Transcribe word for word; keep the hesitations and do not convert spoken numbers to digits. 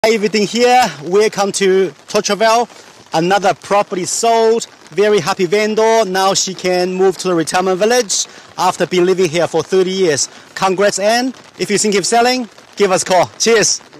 Everything here, welcome to Totara Vale. Another property sold, very happy vendor. Now she can move to the retirement village after being living here for thirty years. Congrats, Anne. If you think of selling, give us a call. Cheers.